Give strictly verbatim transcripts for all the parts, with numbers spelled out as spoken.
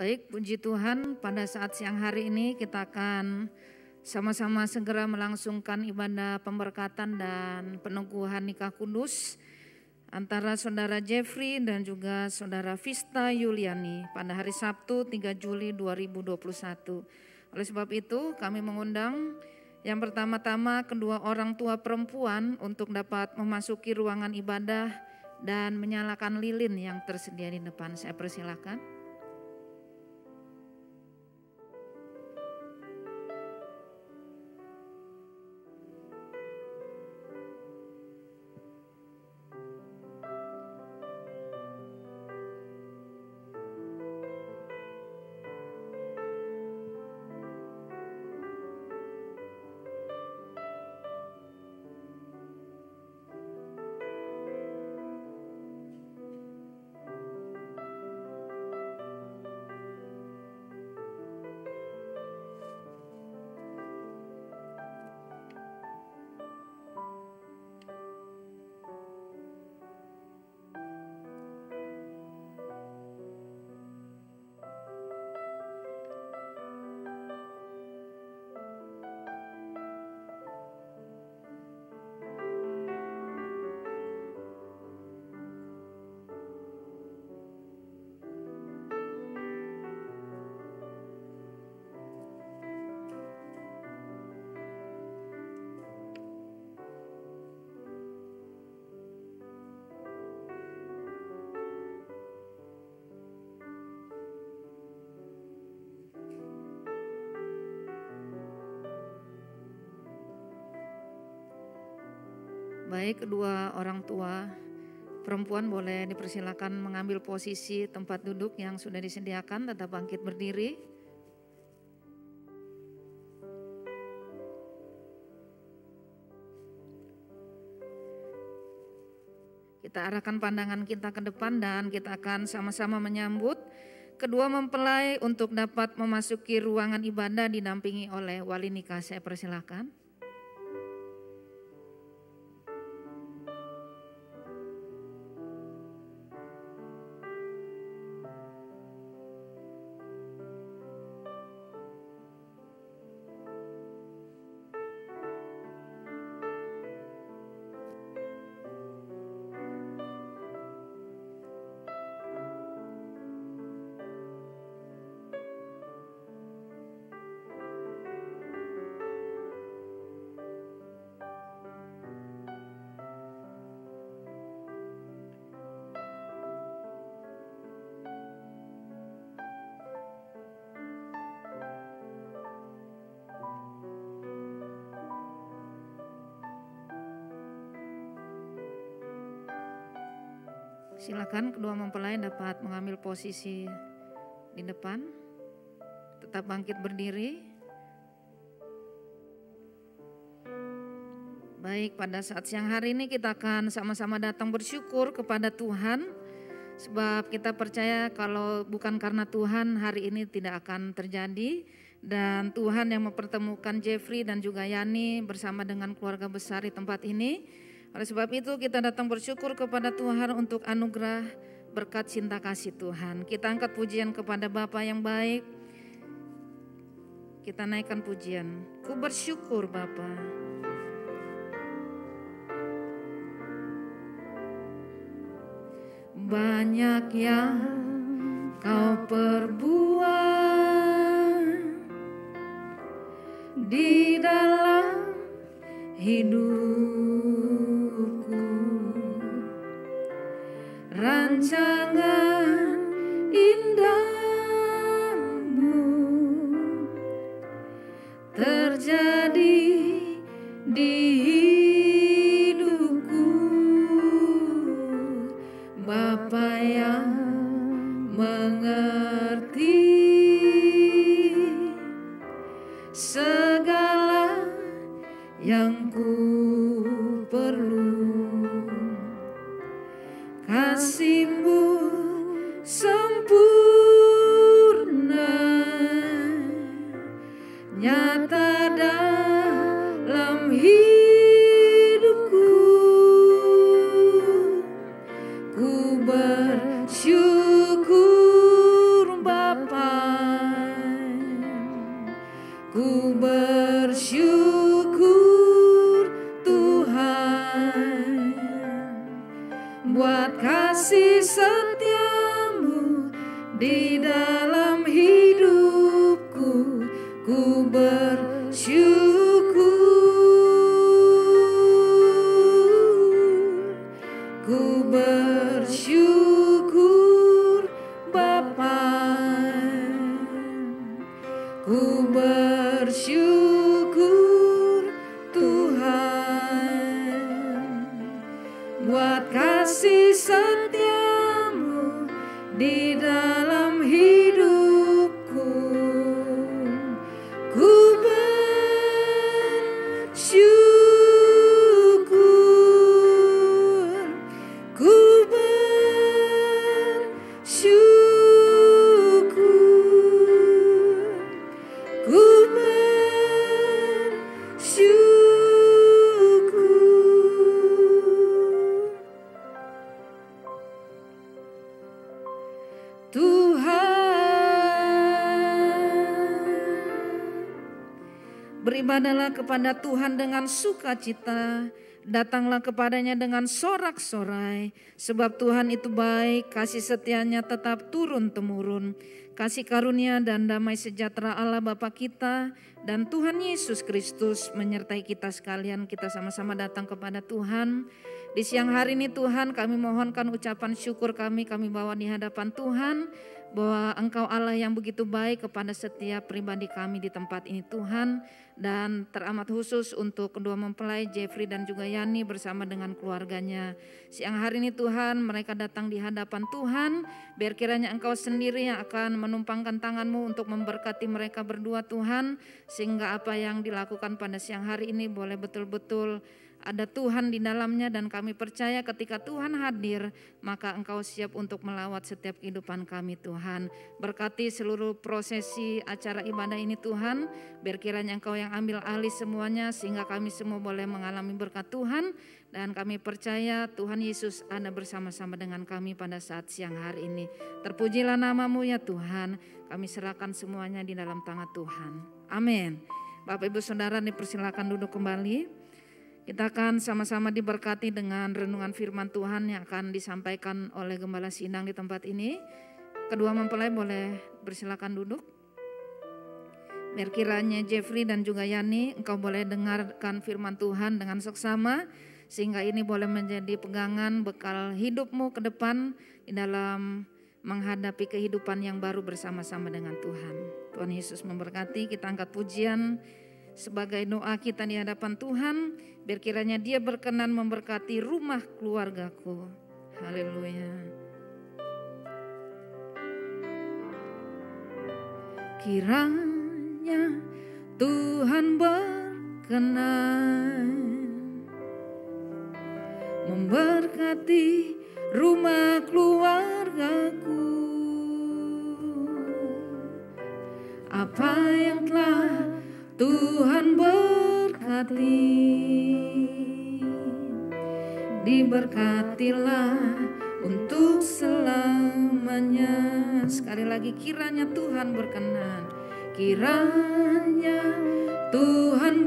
Baik, puji Tuhan, pada saat siang hari ini kita akan sama-sama segera melangsungkan ibadah pemberkatan dan peneguhan nikah kudus antara Saudara Jeffrey dan juga Saudara Vista Yuliani pada hari Sabtu tiga Juli dua ribu dua puluh satu. Oleh sebab itu kami mengundang yang pertama-tama kedua orang tua perempuan untuk dapat memasuki ruangan ibadah dan menyalakan lilin yang tersedia di depan. Saya persilakan. Baik, kedua orang tua perempuan boleh dipersilakan mengambil posisi tempat duduk yang sudah disediakan, tetap bangkit berdiri. Kita arahkan pandangan kita ke depan dan kita akan sama-sama menyambut kedua mempelai untuk dapat memasuki ruangan ibadah didampingi oleh wali nikah. Saya persilakan. Silakan kedua mempelai dapat mengambil posisi di depan, tetap bangkit berdiri. Baik, pada saat siang hari ini kita akan sama-sama datang bersyukur kepada Tuhan, sebab kita percaya kalau bukan karena Tuhan hari ini tidak akan terjadi, dan Tuhan yang mempertemukan Jeffrey dan juga Yani bersama dengan keluarga besar di tempat ini. Oleh sebab itu kita datang bersyukur kepada Tuhan untuk anugerah berkat cinta kasih Tuhan. Kita angkat pujian kepada Bapa yang baik. Kita naikkan pujian. Ku bersyukur Bapa. Banyak yang kau perbuat di dalam hidup. Rancangan indahmu terjadi di hidupku, Bapa yang mengerti segala yang ku perlu. Kasih-Mu sempurna nyata dalam hidupku. Ku bersyukur Bapa buat kasih setiamu di dalam hidupku. Ku bersyukur, ku bersyukur Bapa, ku bersyukur Tuhan, buat kasih setiamu di dalam hidupku. Ku bersyukur, ku bersyukur, ku bersyukur. Tuhan, beribadahlah kepada Tuhan dengan sukacita, datanglah kepadanya dengan sorak-sorai, sebab Tuhan itu baik, kasih setianya tetap turun-temurun. Kasih karunia dan damai sejahtera Allah Bapa kita dan Tuhan Yesus Kristus menyertai kita sekalian. Kita sama-sama datang kepada Tuhan. Di siang hari ini Tuhan, kami mohonkan ucapan syukur kami, kami bawa di hadapan Tuhan, bahwa Engkau Allah yang begitu baik kepada setiap pribadi kami di tempat ini Tuhan. Dan teramat khusus untuk kedua mempelai Jeffrey dan juga Yani bersama dengan keluarganya. Siang hari ini Tuhan, mereka datang di hadapan Tuhan, biar kiranya Engkau sendiri yang akan menumpangkan tangan-Mu untuk memberkati mereka berdua Tuhan, sehingga apa yang dilakukan pada siang hari ini boleh betul-betul ada Tuhan di dalamnya, dan kami percaya ketika Tuhan hadir, maka Engkau siap untuk melawat setiap kehidupan kami Tuhan. Berkati seluruh prosesi acara ibadah ini Tuhan, biar kiranya Engkau yang ambil alih semuanya, sehingga kami semua boleh mengalami berkat Tuhan. Dan kami percaya Tuhan Yesus ada bersama-sama dengan kami pada saat siang hari ini. Terpujilah nama-Mu ya Tuhan, kami serahkan semuanya di dalam tangan Tuhan. Amin. Bapak Ibu Saudara dipersilakan duduk kembali. Kita akan sama-sama diberkati dengan renungan firman Tuhan yang akan disampaikan oleh Gembala Sindang di tempat ini. Kedua mempelai boleh bersilakan duduk. Biar kiranya Jeffrey dan juga Yani, engkau boleh dengarkan firman Tuhan dengan seksama, sehingga ini boleh menjadi pegangan bekal hidupmu ke depan di dalam menghadapi kehidupan yang baru bersama-sama dengan Tuhan. Tuhan Yesus memberkati. Kita angkat pujian sebagai doa kita di hadapan Tuhan, biar kiranya Dia berkenan memberkati rumah keluargaku. Haleluya. Kiranya Tuhan berkenan memberkati rumah keluargaku. Apa yang telah Tuhan berkati, diberkatilah untuk selamanya. Sekali lagi, kiranya Tuhan berkenan, kiranya Tuhan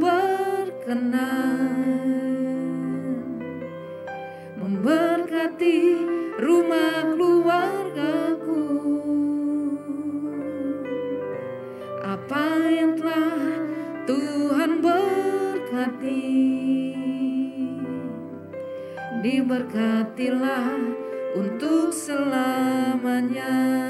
berkenan memberkati rumah keluargaku. Apa yang telah Tuhan berkati, diberkatilah untuk selamanya.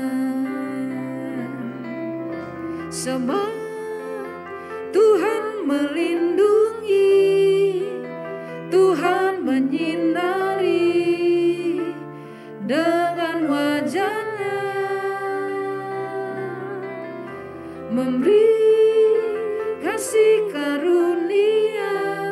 Sebab Tuhan melindungi, Tuhan menyinari dengan wajah-Nya, memberi kasih karunia,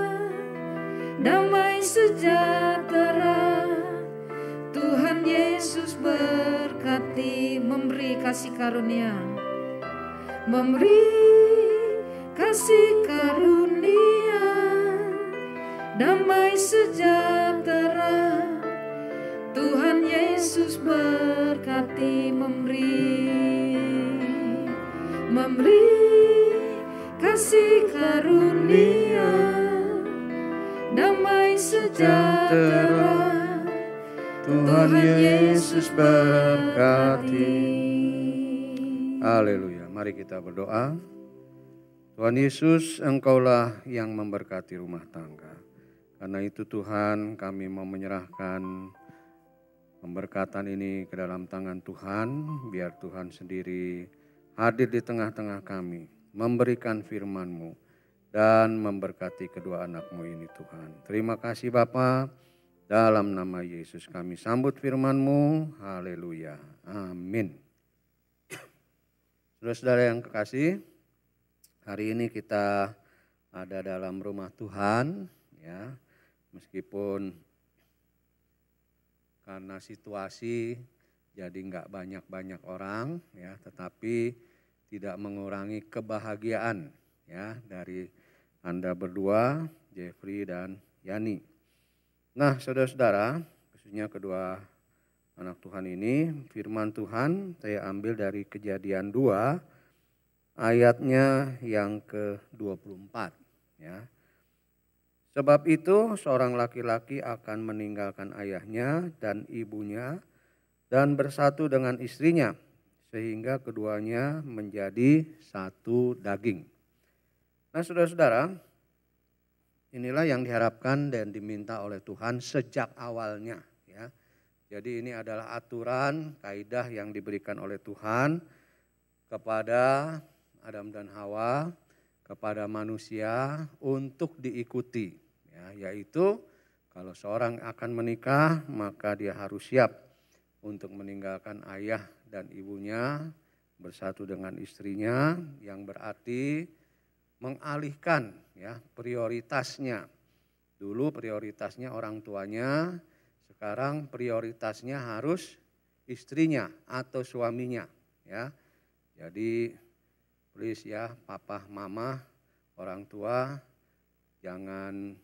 damai sejahtera. Tuhan Yesus berkati, memberi kasih karunia, memberi kasih karunia, damai sejahtera. Tuhan Yesus berkati, memberi memberi kasih karunia, damai sejahtera. Tuhan Yesus berkati. Haleluya. Mari kita berdoa. Tuhan Yesus, Engkaulah yang memberkati rumah tangga. Karena itu Tuhan, kami mau menyerahkan pemberkatan ini ke dalam tangan Tuhan. Biar Tuhan sendiri hadir di tengah-tengah kami, memberikan firman-Mu dan memberkati kedua anak-Mu ini Tuhan. Terima kasih Bapa, dalam nama Yesus kami sambut firman-Mu. Haleluya. Amin. Saudara-saudara yang kekasih, hari ini kita ada dalam rumah Tuhan, ya, meskipun karena situasi jadi nggak banyak-banyak orang, ya, tetapi tidak mengurangi kebahagiaan, ya, dari Anda berdua, Jeffrey dan Yani. Nah, saudara-saudara, khususnya kedua anak Tuhan ini, firman Tuhan saya ambil dari Kejadian dua ayatnya yang ke dua puluh empat, ya. Sebab itu seorang laki-laki akan meninggalkan ayahnya dan ibunya dan bersatu dengan istrinya sehingga keduanya menjadi satu daging. Nah, saudara-saudara, inilah yang diharapkan dan diminta oleh Tuhan sejak awalnya, ya. Jadi ini adalah aturan, kaidah yang diberikan oleh Tuhan kepada Adam dan Hawa, kepada manusia untuk diikuti. Ya, yaitu kalau seorang akan menikah maka dia harus siap untuk meninggalkan ayah dan ibunya, bersatu dengan istrinya, yang berarti mengalihkan, ya, prioritasnya. Dulu prioritasnya orang tuanya, sekarang prioritasnya harus istrinya atau suaminya, ya. Jadi please ya, papa, mama, orang tua, jangan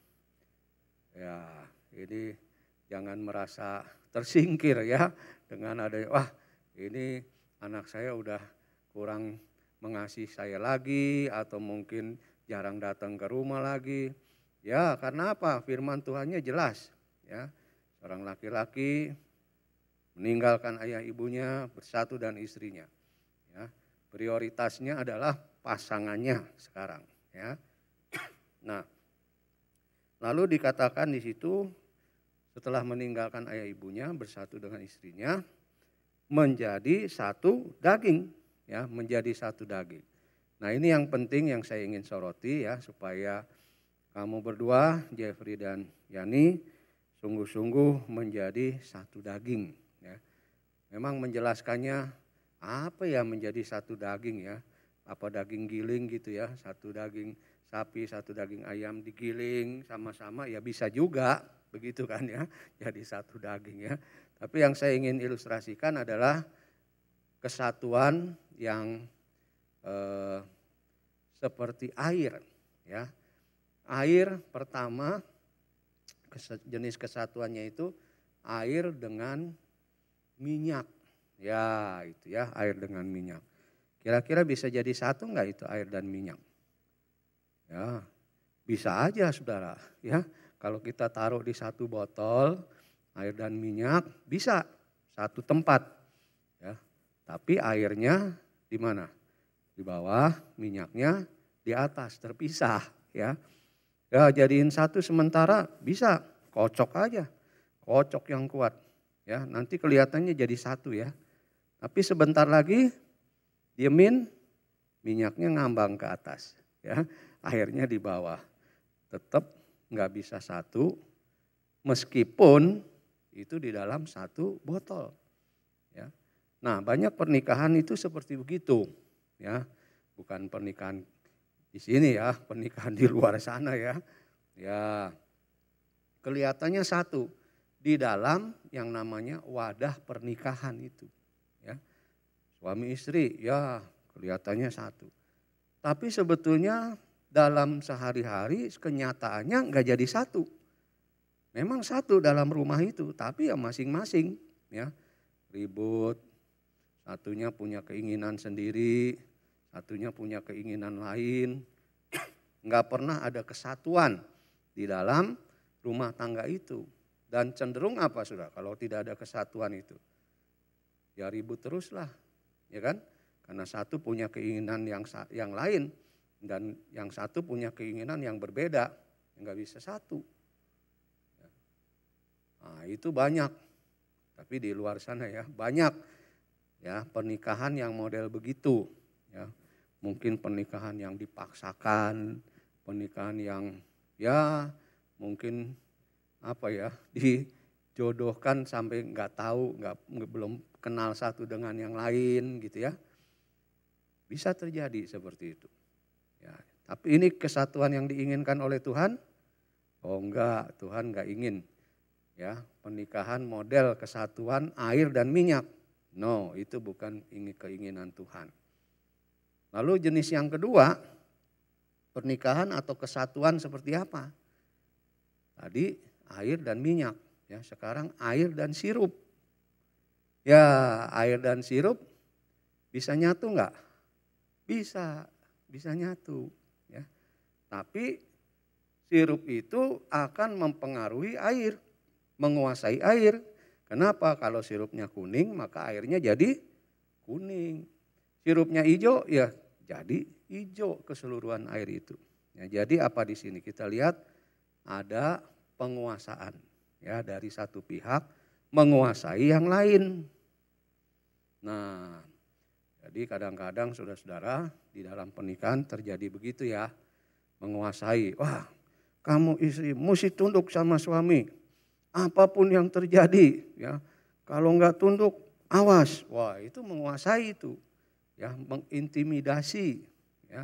ya ini jangan merasa tersingkir ya dengan ada, wah ini anak saya udah kurang mengasihi saya lagi atau mungkin jarang datang ke rumah lagi. Ya, karena apa? Firman Tuhannya jelas, ya. Seorang laki-laki meninggalkan ayah ibunya, bersatu dan istrinya. Ya, prioritasnya adalah pasangannya sekarang. Ya. Nah, lalu dikatakan di situ setelah meninggalkan ayah ibunya, bersatu dengan istrinya, menjadi satu daging. Ya, menjadi satu daging. Nah, ini yang penting yang saya ingin soroti ya, supaya kamu berdua, Jeffrey dan Yani, sungguh-sungguh menjadi satu daging. Ya. Memang menjelaskannya apa ya menjadi satu daging ya? Apa daging giling gitu ya? Satu daging sapi, satu daging ayam digiling sama-sama ya bisa juga begitu kan ya? Jadi satu daging ya. Tapi yang saya ingin ilustrasikan adalah kesatuan yang eh, seperti air ya. Air pertama jenis kesatuannya itu air dengan minyak. Ya itu ya, air dengan minyak. Kira-kira bisa jadi satu enggak itu air dan minyak? Ya bisa aja saudara ya. Kalau kita taruh di satu botol air dan minyak bisa satu tempat ya. Tapi airnya di mana? Di bawah, minyaknya di atas, terpisah ya. Ya jadiin satu sementara bisa, kocok aja, kocok yang kuat ya, nanti kelihatannya jadi satu ya. Tapi sebentar lagi diemin, minyaknya ngambang ke atas ya, airnya di bawah, tetap nggak bisa satu, meskipun itu di dalam satu botol ya. Nah banyak pernikahan itu seperti begitu ya, bukan pernikahan di sini ya, pernikahan di luar sana ya. Ya, kelihatannya satu di dalam yang namanya wadah pernikahan itu. Ya, suami istri ya kelihatannya satu. Tapi sebetulnya dalam sehari-hari kenyataannya nggak jadi satu. Memang satu dalam rumah itu, tapi ya masing-masing ya ribut. Satunya punya keinginan sendiri, satunya punya keinginan lain. Nggak pernah ada kesatuan di dalam rumah tangga itu. Dan cenderung apa Saudara kalau tidak ada kesatuan itu? Ya ribut teruslah, ya kan? Karena satu punya keinginan yang yang lain dan yang satu punya keinginan yang berbeda, nggak bisa satu. Nah, itu banyak, tapi di luar sana ya banyak ya pernikahan yang model begitu. Ya, mungkin pernikahan yang dipaksakan, pernikahan yang ya mungkin apa ya dijodohkan sampai nggak tahu, nggak belum kenal satu dengan yang lain gitu ya. Bisa terjadi seperti itu. Ya, tapi ini kesatuan yang diinginkan oleh Tuhan? Oh enggak, Tuhan enggak ingin. Ya, pernikahan model kesatuan air dan minyak. No, itu bukan keinginan Tuhan. Lalu jenis yang kedua, pernikahan atau kesatuan seperti apa? Tadi air dan minyak, ya sekarang air dan sirup. Ya, air dan sirup bisa nyatu enggak? Bisa, bisa nyatu. Ya. Tapi sirup itu akan mempengaruhi air, menguasai air. Kenapa? Kalau sirupnya kuning maka airnya jadi kuning. Sirupnya hijau ya jadi hijau keseluruhan air itu. Ya, jadi apa di sini kita lihat ada penguasaan ya dari satu pihak menguasai yang lain. Nah, jadi kadang-kadang saudara-saudara di dalam pernikahan terjadi begitu ya, menguasai. Wah, kamu istri mesti tunduk sama suami, apapun yang terjadi ya. Kalau enggak tunduk, awas. Wah, itu menguasai itu, ya mengintimidasi ya.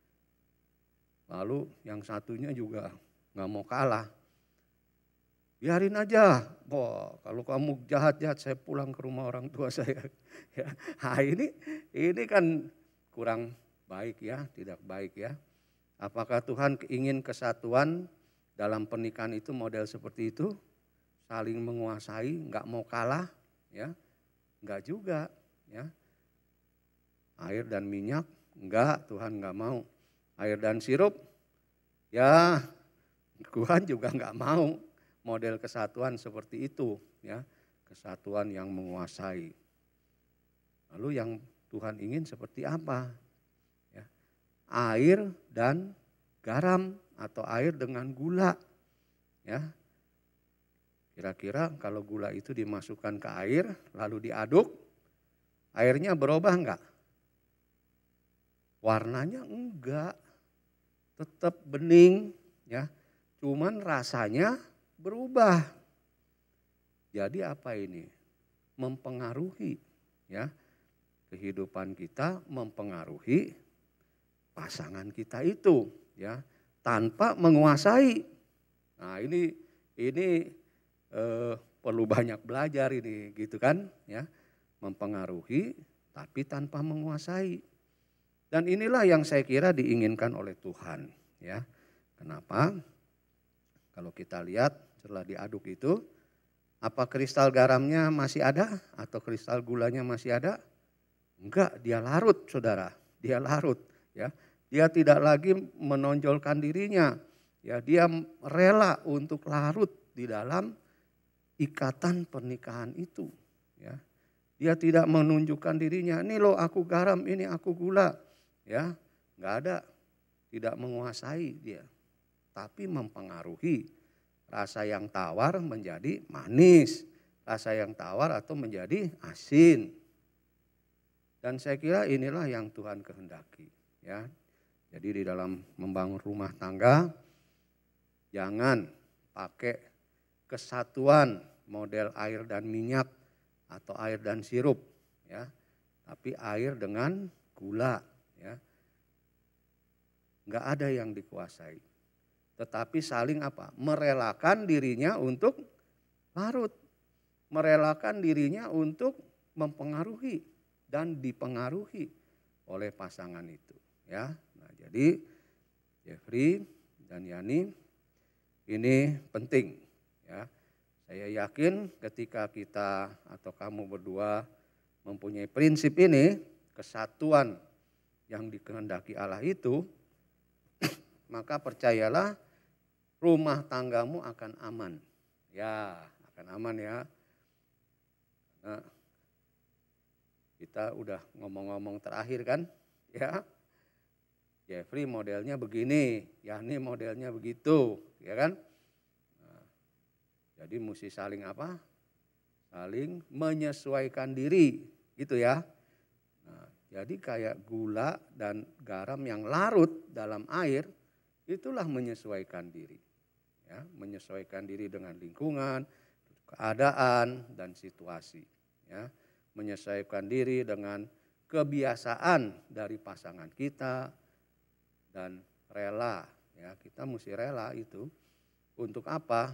Lalu yang satunya juga nggak mau kalah. Biarin aja, wah kalau kamu jahat-jahat saya pulang ke rumah orang tua saya. Ya, nah ini ini kan kurang baik ya, tidak baik ya. Apakah Tuhan ingin kesatuan dalam pernikahan itu model seperti itu? Saling menguasai, nggak mau kalah, ya, nggak juga, ya. Air dan minyak, enggak, Tuhan nggak mau. Air dan sirup, ya, Tuhan juga nggak mau. Model kesatuan seperti itu, ya, kesatuan yang menguasai. Lalu yang Tuhan ingin seperti apa? Ya, air dan garam atau air dengan gula, ya. Kira-kira kalau gula itu dimasukkan ke air lalu diaduk, airnya berubah enggak? Warnanya enggak, tetap bening, ya. Cuman rasanya berubah. Jadi apa ini? Mempengaruhi ya kehidupan kita, mempengaruhi pasangan kita itu ya tanpa menguasai. Nah, ini ini eh, perlu banyak belajar ini gitu kan ya. Mempengaruhi tapi tanpa menguasai. Dan inilah yang saya kira diinginkan oleh Tuhan ya. Kenapa? Kalau kita lihat setelah diaduk itu, apa kristal garamnya masih ada atau kristal gulanya masih ada? Enggak, dia larut saudara, dia larut. Ya, dia tidak lagi menonjolkan dirinya, ya dia rela untuk larut di dalam ikatan pernikahan itu. Ya, dia tidak menunjukkan dirinya, ini loh aku garam, ini aku gula, ya enggak ada, tidak menguasai dia, tapi mempengaruhi. Rasa yang tawar menjadi manis, rasa yang tawar atau menjadi asin. Dan saya kira inilah yang Tuhan kehendaki. Ya, jadi di dalam membangun rumah tangga, jangan pakai kesatuan model air dan minyak atau air dan sirup, ya, tapi air dengan gula, ya, nggak ada yang dikuasai. Tetapi saling apa? Merelakan dirinya untuk larut. Merelakan dirinya untuk mempengaruhi dan dipengaruhi oleh pasangan itu. Ya, nah, jadi Jeffrey dan Yani ini penting. Ya, saya yakin ketika kita atau kamu berdua mempunyai prinsip ini, kesatuan yang dikehendaki Allah itu, maka percayalah rumah tanggamu akan aman. Ya, akan aman ya. Nah, kita udah ngomong-ngomong terakhir kan, ya. Jeffrey modelnya begini, Yani modelnya begitu, ya kan? Nah, jadi mesti saling apa? Saling menyesuaikan diri, gitu ya. Nah, jadi kayak gula dan garam yang larut dalam air, itulah menyesuaikan diri. Ya, menyesuaikan diri dengan lingkungan, keadaan, dan situasi. Ya, menyesuaikan diri dengan kebiasaan dari pasangan kita, dan rela, ya kita mesti rela itu untuk apa?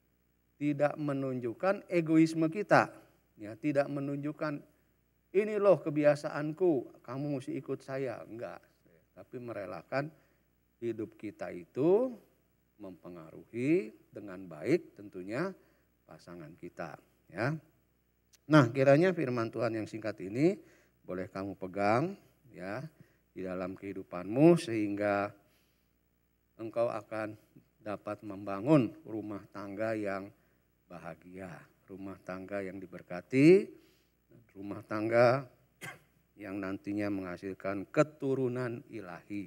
Tidak menunjukkan egoisme kita, ya tidak menunjukkan ini loh kebiasaanku, kamu mesti ikut saya, enggak. Tapi merelakan hidup kita itu mempengaruhi dengan baik tentunya pasangan kita, ya. Nah, kiranya firman Tuhan yang singkat ini boleh kamu pegang, ya, di dalam kehidupanmu sehingga engkau akan dapat membangun rumah tangga yang bahagia, rumah tangga yang diberkati, rumah tangga yang nantinya menghasilkan keturunan ilahi.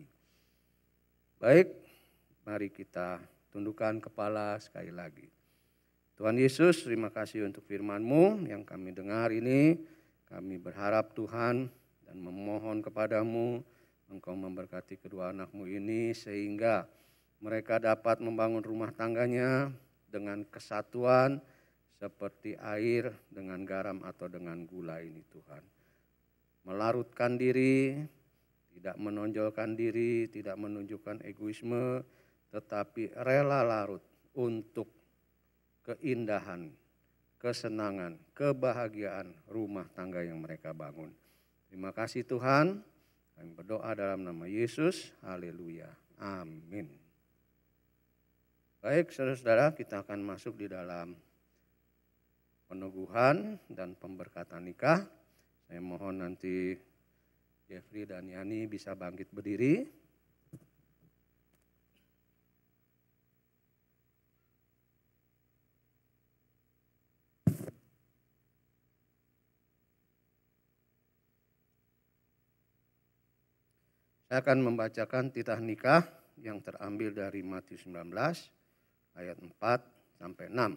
Baik, mari kita tundukkan kepala sekali lagi. Tuhan Yesus, terima kasih untuk firman-Mu yang kami dengar ini. Kami berharap Tuhan dan memohon kepadamu, Engkau memberkati kedua anak-Mu ini sehingga mereka dapat membangun rumah tangganya dengan kesatuan seperti air dengan garam atau dengan gula ini Tuhan. Melarutkan diri, tidak menonjolkan diri, tidak menunjukkan egoisme, tetapi rela larut untuk keindahan, kesenangan, kebahagiaan rumah tangga yang mereka bangun. Terima kasih Tuhan. Kami berdoa dalam nama Yesus. Haleluya. Amin. Baik saudara-saudara, kita akan masuk di dalam peneguhan dan pemberkatan nikah. Saya mohon nanti Jeffrey dan Yani bisa bangkit berdiri. Saya akan membacakan titah nikah yang terambil dari Matius sembilan belas ayat empat sampai enam.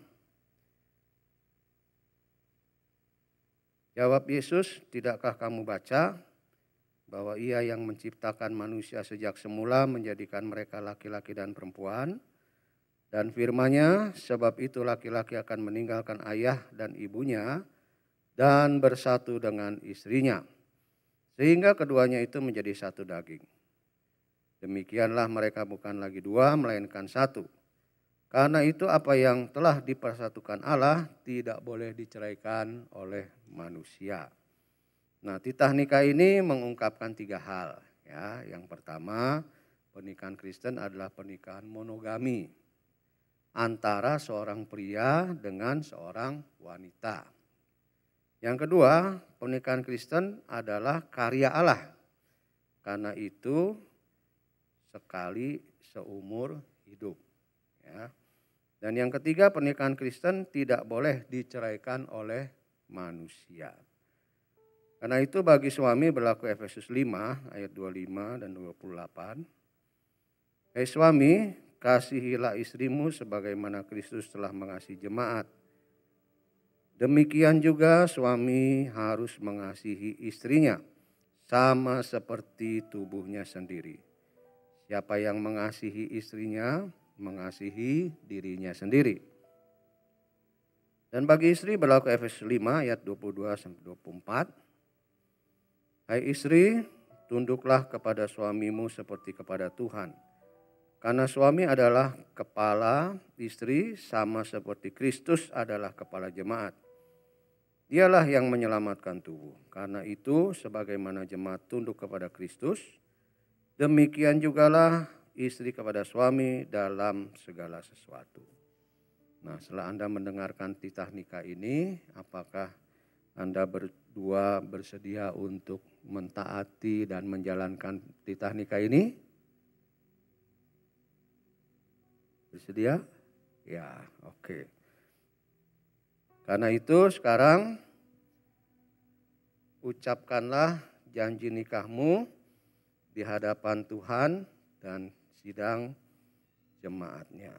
Jawab Yesus, tidakkah kamu baca bahwa Ia yang menciptakan manusia sejak semula menjadikan mereka laki-laki dan perempuan? Dan firman-Nya, sebab itu laki-laki akan meninggalkan ayah dan ibunya dan bersatu dengan istrinya, sehingga keduanya itu menjadi satu daging. Demikianlah mereka bukan lagi dua, melainkan satu. Karena itu apa yang telah dipersatukan Allah tidak boleh diceraikan oleh manusia. Nah, titah nikah ini mengungkapkan tiga hal. Ya, yang pertama, pernikahan Kristen adalah pernikahan monogami antara seorang pria dengan seorang wanita. Yang kedua, pernikahan Kristen adalah karya Allah. Karena itu sekali seumur hidup. Ya. Dan yang ketiga, pernikahan Kristen tidak boleh diceraikan oleh manusia. Karena itu bagi suami berlaku Efesus lima ayat dua puluh lima dan dua puluh delapan. Hai suami, kasihilah istrimu sebagaimana Kristus telah mengasihi jemaat. Demikian juga suami harus mengasihi istrinya sama seperti tubuhnya sendiri. Siapa yang mengasihi istrinya, mengasihi dirinya sendiri. Dan bagi istri berlaku Efesus lima ayat dua puluh dua sampai dua puluh empat. Hai istri, tunduklah kepada suamimu seperti kepada Tuhan. Karena suami adalah kepala istri sama seperti Kristus adalah kepala jemaat. Dialah yang menyelamatkan tubuh. Karena itu sebagaimana jemaat tunduk kepada Kristus, demikian jugalah istri kepada suami dalam segala sesuatu. Nah, setelah Anda mendengarkan titah nikah ini, apakah Anda berdua bersedia untuk mentaati dan menjalankan titah nikah ini? Bersedia? Ya, oke. Karena itu sekarang ucapkanlah janji nikahmu di hadapan Tuhan dan sidang jemaatnya.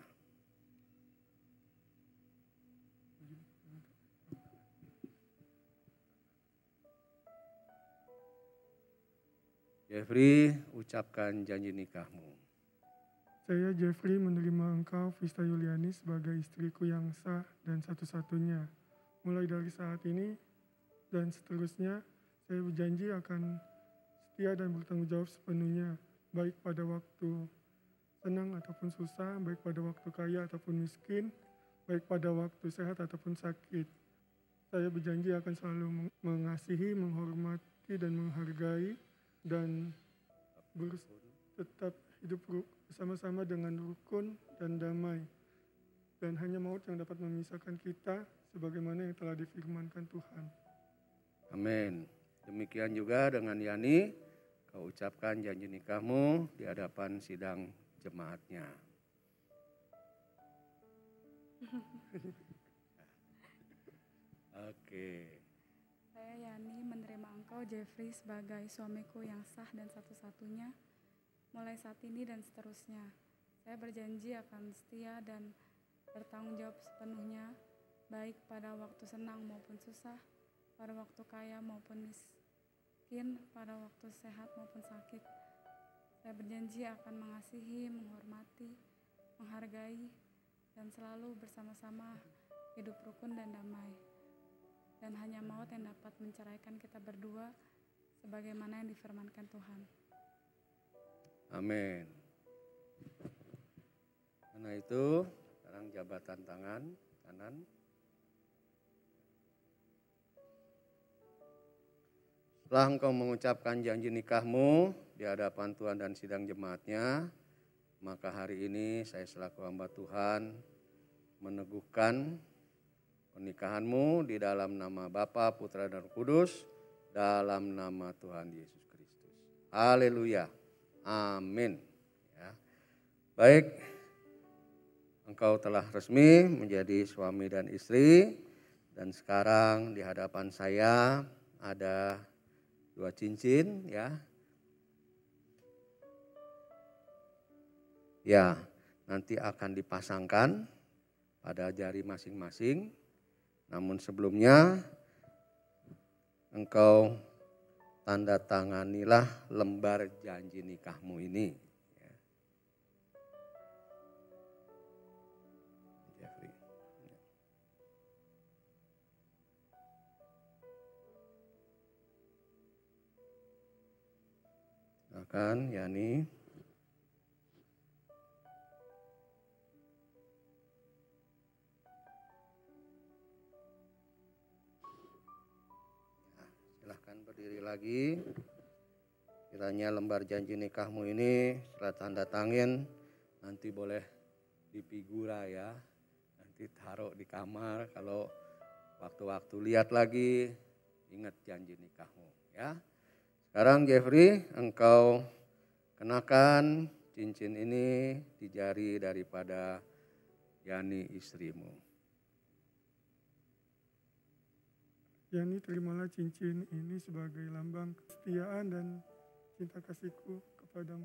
Jeffrey, ucapkan janji nikahmu. Saya Jeffrey menerima engkau, Vista Yuliani, sebagai istriku yang sah dan satu-satunya. Mulai dari saat ini dan seterusnya, saya berjanji akan setia dan bertanggung jawab sepenuhnya, baik pada waktu senang ataupun susah, baik pada waktu kaya ataupun miskin, baik pada waktu sehat ataupun sakit. Saya berjanji akan selalu mengasihi, menghormati, dan menghargai, dan ber- tetap hidup bersama-sama dengan rukun dan damai. Dan hanya maut yang dapat memisahkan kita sebagaimana yang telah difirmankan Tuhan. Amin. Demikian juga dengan Yani, kau ucapkan janji nikahmu di hadapan sidang jemaatnya. Oke. Saya Yani menerima engkau Jeffrey sebagai suamiku yang sah dan satu-satunya mulai saat ini dan seterusnya. Saya berjanji akan setia dan bertanggung jawab sepenuhnya, baik pada waktu senang maupun susah, pada waktu kaya maupun miskin, pada waktu sehat maupun sakit. Saya berjanji akan mengasihi, menghormati, menghargai, dan selalu bersama-sama hidup rukun dan damai. Dan hanya maut yang dapat menceraikan kita berdua sebagaimana yang difirmankan Tuhan. Amin. Karena itu, sekarang jabatan tangan kanan. Setelah engkau mengucapkan janji nikahmu di hadapan Tuhan dan sidang jemaatnya, maka hari ini saya selaku hamba Tuhan meneguhkan pernikahanmu di dalam nama Bapa, Putra, dan Roh Kudus, dalam nama Tuhan Yesus Kristus. Haleluya. Amin. Ya. Baik, engkau telah resmi menjadi suami dan istri, dan sekarang di hadapan saya ada dua cincin, ya. Ya, nanti akan dipasangkan pada jari masing-masing. Namun sebelumnya engkau tanda tanganilah lembar janji nikahmu ini. Ya. Jeffrey. Silakan Yani. Berdiri lagi. Kiranya lembar janji nikahmu ini setelah tanda tangan nanti boleh dipigura, ya. Nanti taruh di kamar, kalau waktu-waktu lihat lagi ingat janji nikahmu, ya. Sekarang Jeffrey, engkau kenakan cincin ini di jari daripada Yani istrimu. Yani, terimalah cincin ini sebagai lambang kesetiaan dan cinta kasihku kepadamu.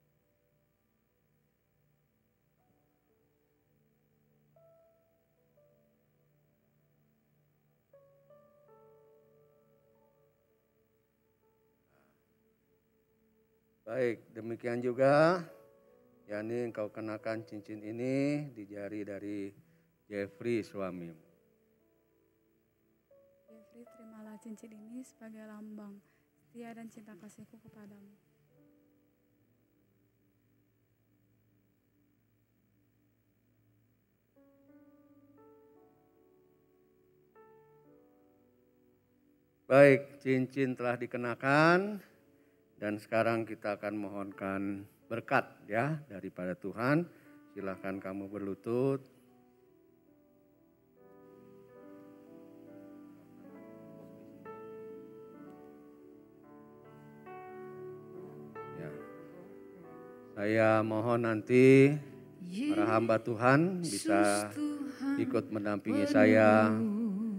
Baik, demikian juga Yani, engkau kenakan cincin ini di jari dari Jeffrey suamimu. Terimalah cincin ini sebagai lambang setia dan cinta kasihku kepadamu. Baik, cincin telah dikenakan dan sekarang kita akan mohonkan berkat, ya, daripada Tuhan. Silakan kamu berlutut. Saya mohon nanti para hamba Tuhan bisa ikut mendampingi saya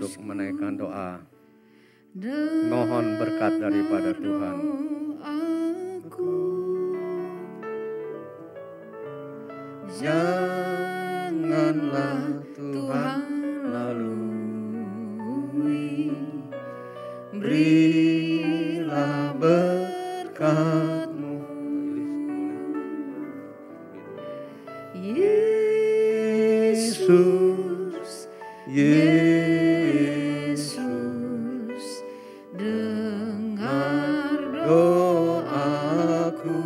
untuk menaikkan doa. Mohon berkat daripada Tuhan. Janganlah Tuhan lalui, berilah berkat-Mu. Yesus, Yesus, dengar doaku.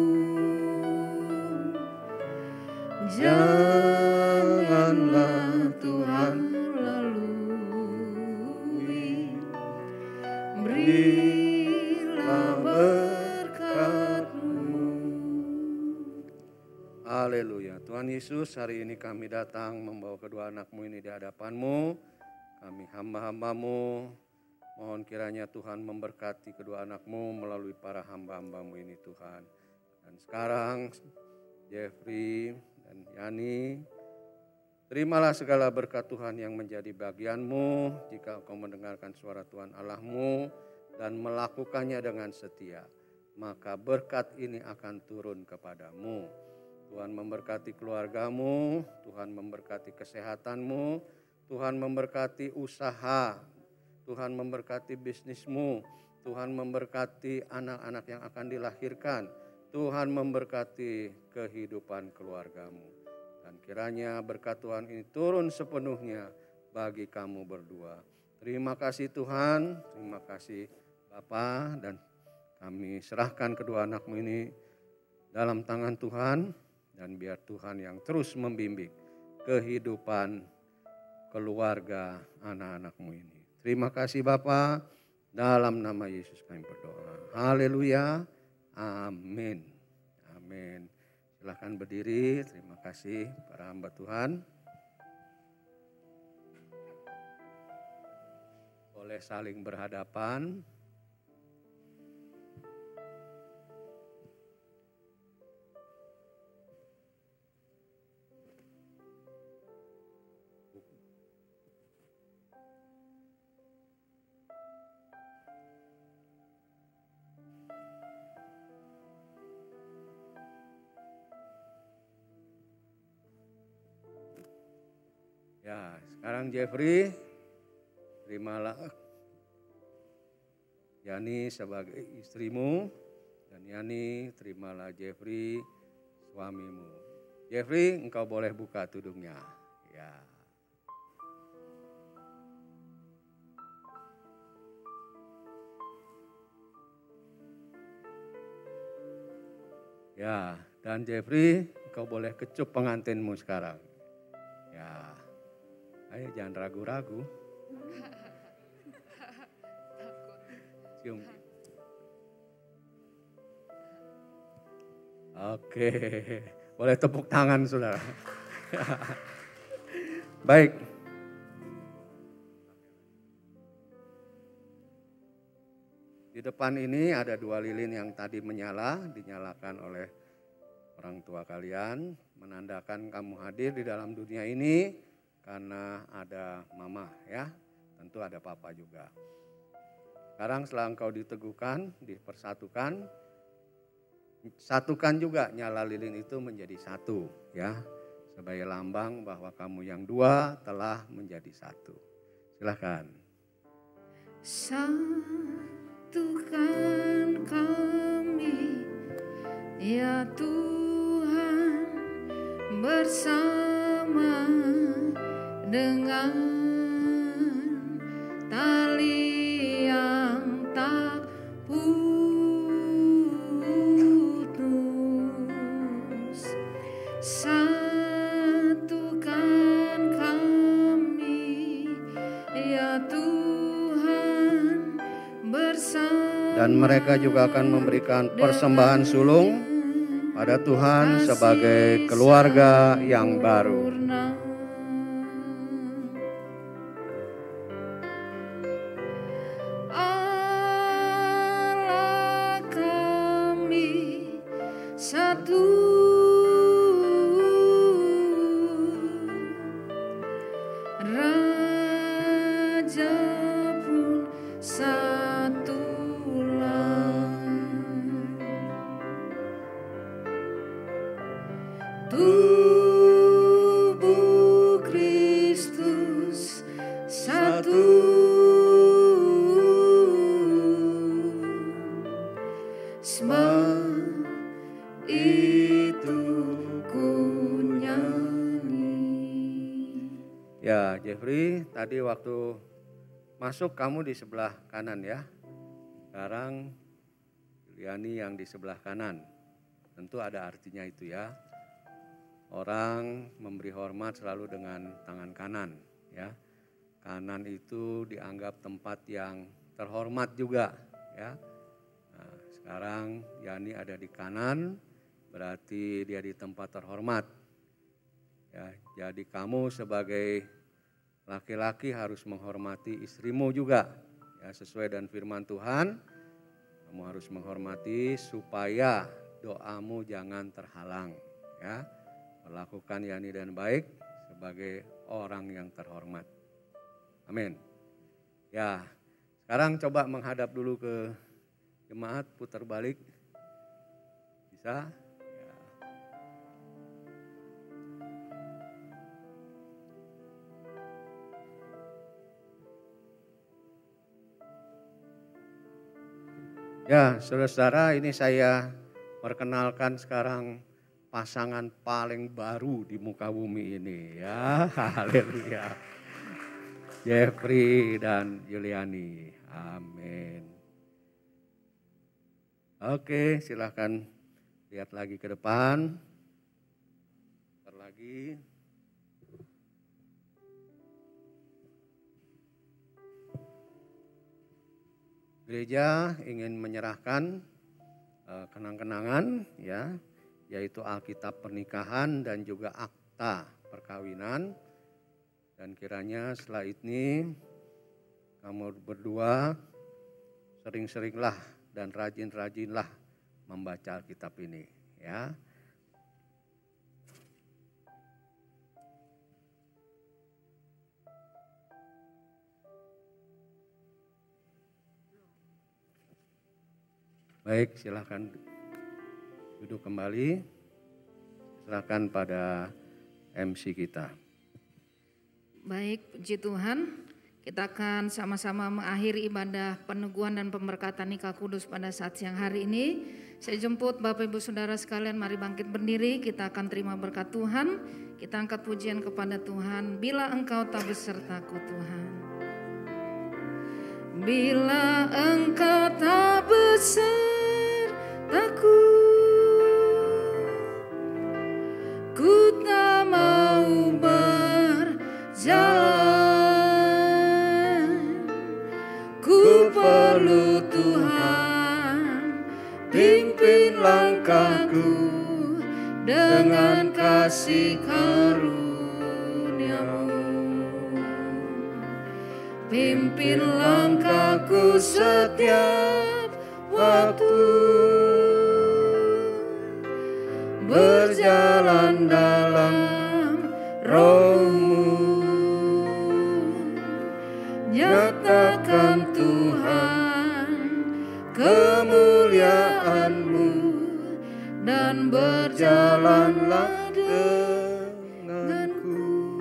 Janganlah Tuhan lalui, berilah berkat-Mu. Haleluya. Tuhan Yesus, hari ini kami datang membawa kedua anak-Mu ini di hadapan-Mu. Kami hamba-hamba-Mu, mohon kiranya Tuhan memberkati kedua anak-Mu melalui para hamba-hamba-Mu ini Tuhan. Dan sekarang Jeffrey dan Yani, terimalah segala berkat Tuhan yang menjadi bagian-Mu jika Engkau mendengarkan suara Tuhan Allah-Mu dan melakukannya dengan setia. Maka berkat ini akan turun kepadamu. Tuhan memberkati keluarga-Mu, Tuhan memberkati kesehatan-Mu, Tuhan memberkati usaha, Tuhan memberkati bisnis-Mu, Tuhan memberkati anak-anak yang akan dilahirkan, Tuhan memberkati kehidupan keluarga-Mu. Dan kiranya berkat Tuhan ini turun sepenuhnya bagi kamu berdua. Terima kasih Tuhan, terima kasih Bapa, dan kami serahkan kedua anak-Mu ini dalam tangan Tuhan. Dan biar Tuhan yang terus membimbing kehidupan keluarga anak-anak-Mu ini. Terima kasih Bapa, dalam nama Yesus kami berdoa. Haleluya, amin. Amin. Silakan berdiri, terima kasih para hamba Tuhan. Boleh saling berhadapan. Ya, sekarang Jeffrey, terimalah Yani sebagai istrimu, dan Yani terimalah Jeffrey suamimu. Jeffrey, engkau boleh buka tudungnya. Ya. Ya, dan Jeffrey, engkau boleh kecup pengantinmu sekarang. Ya. Ayo jangan ragu-ragu. Cium. Oke, boleh tepuk tangan saudara. Baik. Di depan ini ada dua lilin yang tadi menyala, dinyalakan oleh orang tua kalian, menandakan kamu hadir di dalam dunia ini. Karena ada mama ya, tentu ada papa juga. Sekarang setelah engkau diteguhkan, dipersatukan, satukan juga nyala lilin itu menjadi satu ya. Sebagai lambang bahwa kamu yang dua telah menjadi satu. Silakan. Satukan kami ya Tuhan bersama dengan tali yang tak putus. Satukan kami ya Tuhan bersama. Dan mereka juga akan memberikan persembahan sulung pada Tuhan sebagai keluarga yang baru. Raja Jeffrey, tadi waktu masuk kamu di sebelah kanan ya. Sekarang Yuliani yang di sebelah kanan. Tentu ada artinya itu ya. Orang memberi hormat selalu dengan tangan kanan ya. Kanan itu dianggap tempat yang terhormat juga ya. Nah, sekarang Yani ada di kanan, berarti dia di tempat terhormat. Ya, jadi kamu sebagai laki-laki harus menghormati istrimu juga. Ya, sesuai dengan firman Tuhan, kamu harus menghormati supaya doamu jangan terhalang. Ya, melakukan Yani dan baik sebagai orang yang terhormat. Amin. Ya, sekarang coba menghadap dulu ke jemaat, putar balik. Bisa? Ya. Ya, saudara-saudara, ini saya perkenalkan sekarang pasangan paling baru di muka bumi ini ya. Haleluya. Jeffrey dan Yuliani. Amin. Oke, silakan lihat lagi ke depan. Bentar lagi. Gereja ingin menyerahkan uh, kenang-kenangan ya, yaitu Alkitab pernikahan dan juga akta perkawinan. Dan kiranya setelah ini kamu berdua sering-seringlah dan rajin-rajinlah membaca Alkitab ini ya. Baik, silakan duduk kembali. Silakan pada M C kita. Baik, puji Tuhan, kita akan sama-sama mengakhiri ibadah peneguhan dan pemberkatan nikah kudus pada saat siang hari ini. Saya jemput Bapak Ibu Saudara sekalian, mari bangkit berdiri, kita akan terima berkat Tuhan. Kita angkat pujian kepada Tuhan, bila Engkau tak besertaku Tuhan. Bila Engkau tak besertaku, ku tak mau berjalan, ku perlu Tuhan, pimpin langkahku dengan kasih karunia-Mu. Pimpin langkahku setiap waktu, berjalan dalam Roh-Mu. Nyatakan Tuhan kemuliaan-Mu dan berjalanlah denganku.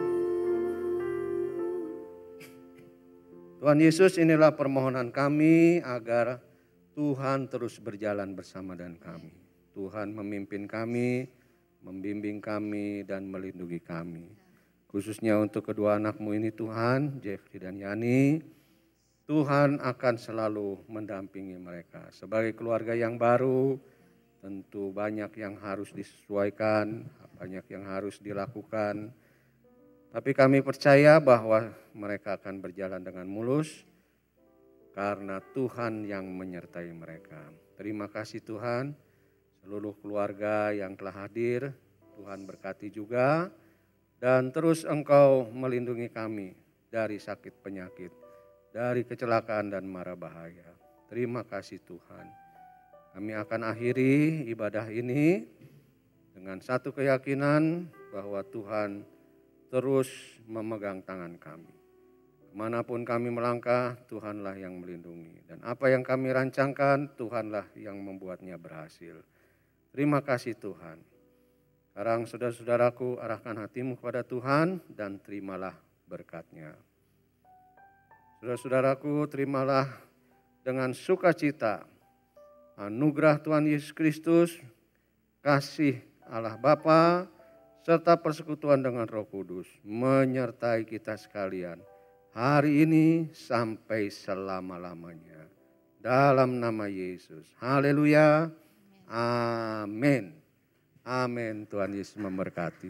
Tuhan Yesus, inilah permohonan kami agar Tuhan terus berjalan bersama dengan kami. Tuhan memimpin kami, membimbing kami dan melindungi kami. Khususnya untuk kedua anak-Mu ini Tuhan, Jeffrey dan Yani, Tuhan akan selalu mendampingi mereka. Sebagai keluarga yang baru, tentu banyak yang harus disesuaikan, banyak yang harus dilakukan. Tapi kami percaya bahwa mereka akan berjalan dengan mulus karena Tuhan yang menyertai mereka. Terima kasih Tuhan, seluruh keluarga yang telah hadir, Tuhan berkati juga. Dan terus Engkau melindungi kami dari sakit penyakit, dari kecelakaan dan mara bahaya. Terima kasih Tuhan. Kami akan akhiri ibadah ini dengan satu keyakinan bahwa Tuhan terus memegang tangan kami. Kemanapun kami melangkah, Tuhanlah yang melindungi. Dan apa yang kami rancangkan, Tuhanlah yang membuatnya berhasil. Terima kasih Tuhan. Sekarang saudara-saudaraku, arahkan hatimu kepada Tuhan dan terimalah berkat-Nya. Saudara-saudaraku, terimalah dengan sukacita anugerah Tuhan Yesus Kristus, kasih Allah Bapa, serta persekutuan dengan Roh Kudus menyertai kita sekalian hari ini sampai selama-lamanya. Dalam nama Yesus. Haleluya. Amin. Amin. Tuhan Yesus memberkati.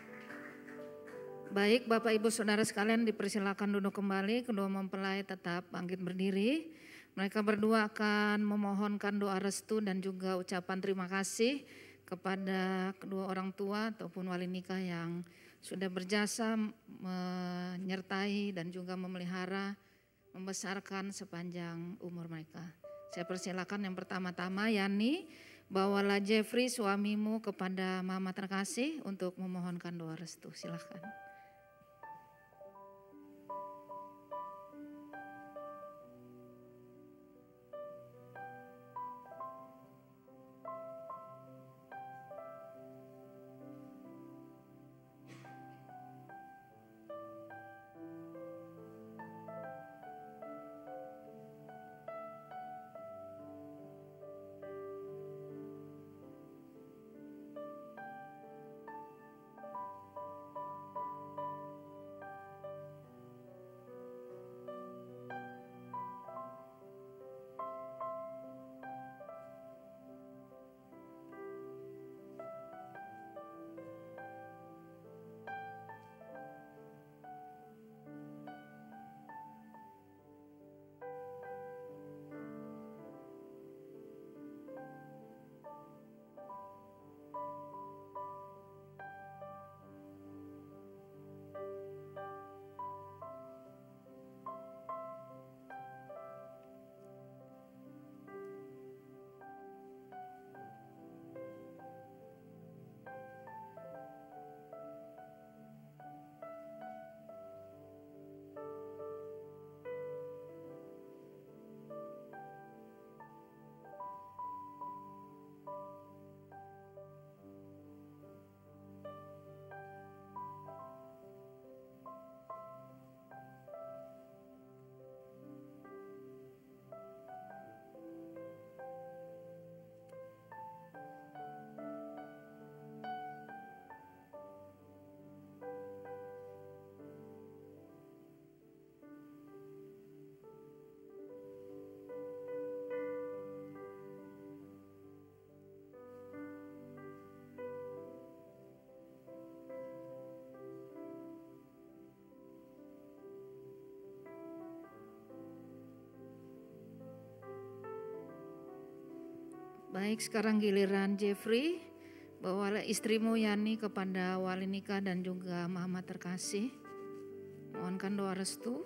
Baik, Bapak Ibu Saudara sekalian, dipersilakan duduk kembali. Kedua mempelai tetap bangkit berdiri. Mereka berdua akan memohonkan doa restu dan juga ucapan terima kasih kepada kedua orang tua ataupun wali nikah yang sudah berjasa menyertai dan juga memelihara, membesarkan sepanjang umur mereka. Saya persilakan yang pertama-tama Yani, bawalah Jeffrey suamimu kepada Mama terkasih untuk memohonkan doa restu. Silakan. Baik, sekarang giliran Jeffrey, bawalah istrimu Yani kepada wali nikah dan juga Mama terkasih. Mohonkan doa restu.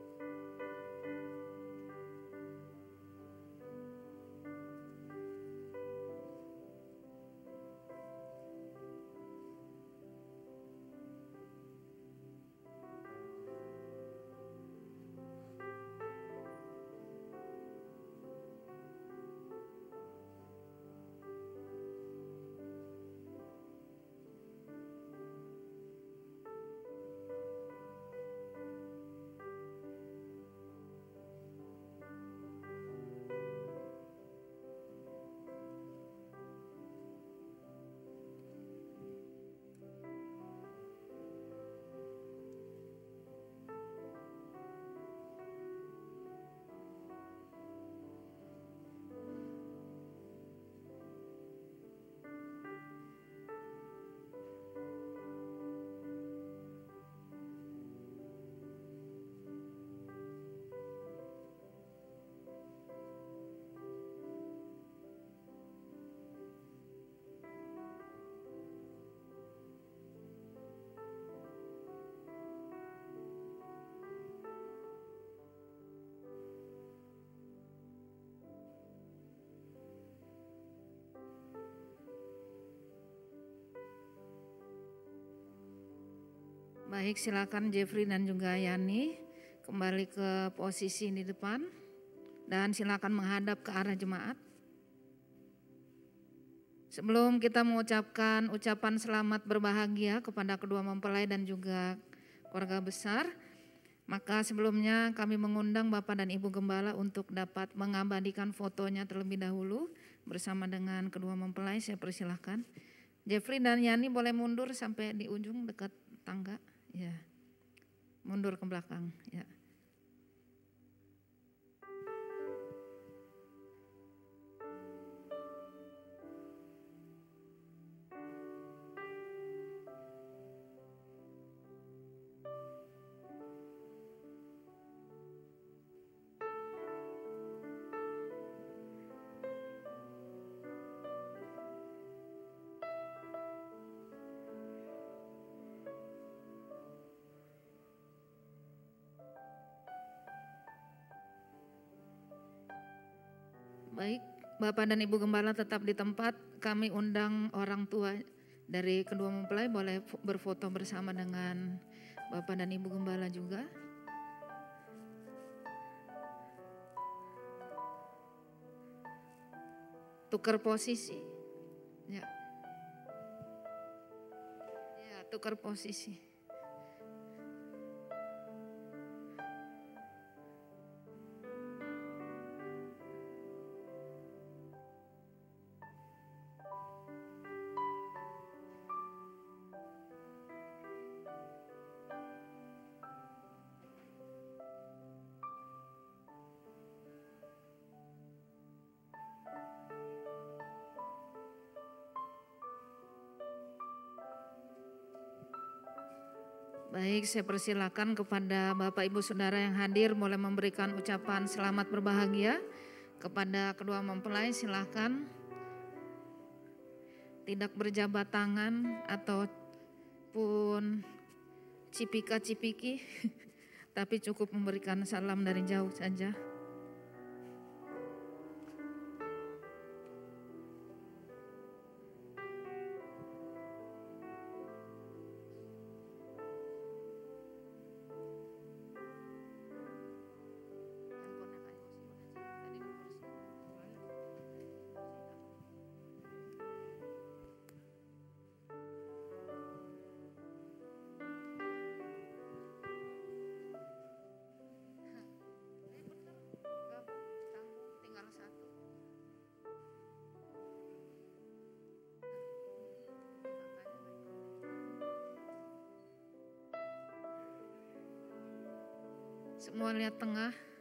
Baik, silakan Jeffrey dan juga Yani kembali ke posisi di depan dan silakan menghadap ke arah jemaat. Sebelum kita mengucapkan ucapan selamat berbahagia kepada kedua mempelai dan juga keluarga besar, maka sebelumnya kami mengundang Bapak dan Ibu Gembala untuk dapat mengabadikan fotonya terlebih dahulu bersama dengan kedua mempelai. Saya persilahkan. Jeffrey dan Yani boleh mundur sampai di ujung dekat tangga. Ya, mundur ke belakang. Ya. Baik, Bapak dan Ibu Gembala tetap di tempat. Kami undang orang tua dari kedua mempelai boleh berfoto bersama dengan Bapak dan Ibu Gembala juga. Tukar posisi. Ya. Ya, tukar posisi. Baik, saya persilakan kepada Bapak Ibu Saudara yang hadir mulai memberikan ucapan selamat berbahagia kepada kedua mempelai. Silakan, tidak berjabat tangan ataupun cipika-cipiki, tapi cukup memberikan salam dari jauh saja. Semua lihat tengah.